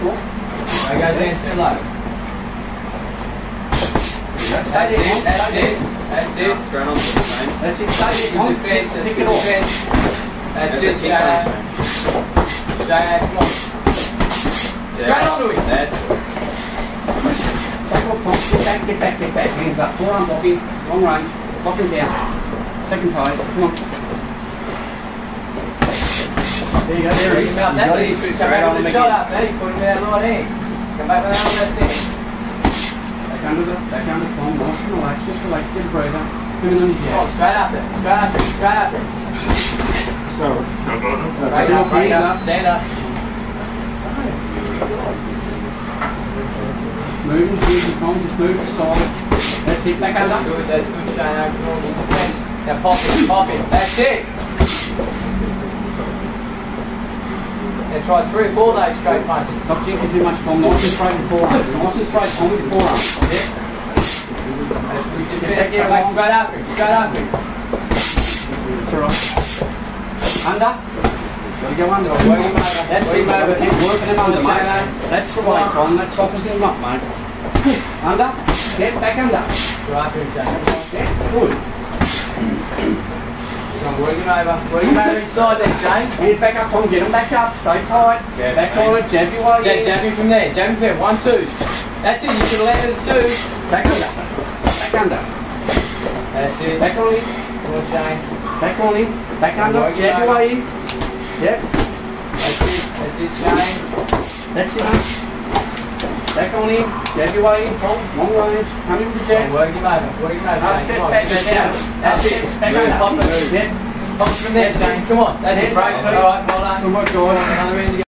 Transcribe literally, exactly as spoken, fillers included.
cool. There goes the instant low. That's it, that's it, that's it. Straight on to the same. That's it, stay there, come on. Defense, Pick it off. That's it, Jay. Jay, come on. Straight onto it. That's it. Take off, Tom. Get back, get back, get back. Hands up. Forearm blocking. Long range. Lock him down. Second ties. Come on. There you go. There he is. That's You got it. it. Come Straight back on with him the shot again. up there. Put him with that right hand. Come back with that on that thing. Back under the, back under Tom. Nice and relax. Just relax. Get a breather. Give him on his Come on, jab. straight up there. Straight up there. Straight up there. So, Straight up, straight up. Stand up. move and see Tom. Just move to side. That's it. Back under. Good, that's good, Shane. Now, normal defense. Now pop it, pop it. That's it. Now try three or four of those straight punches. Stop jinking too much, Tom. Nice and straight with forearms. Nice and straight, Tom, with forearms. Yeah. That's good defense. Get back straight up it. Straight up it. That's alright. Under. Gotta go under. Work him over. That's Work it, him over. mate. Keep working him under, Good, mate. Shane. That's the way, Tom. That softens him up, mate. Under. Get back under. Go after him, Shane. Yeah, good. Come on, work him over. Work him over inside there, Shane. Hands back up, Tom. Get him back up. Stay tight. Jab, back mate. on it. Jab your way Jab, in. jab him from there. Jab him from there. One, two. That's it. You should have landed at two. Back under. Back under. That's it. Back on him. Come on, Shane. Back on him. Back under. Work him Jab your over. way in. Yep. That's it. That's it, Shane. That's it, mate. Back on him. Jab your way in, Tom. Long range. Come in with the Come on, jab. work him over. Work him over, Half Shane. step Come on. back. That's That's it. it. That's it. Back Move, under. pop it. Yep. Pop it from there, Shane. Come on. That's it. Hands Break. up, All right, well done. Good work, guys. Another end.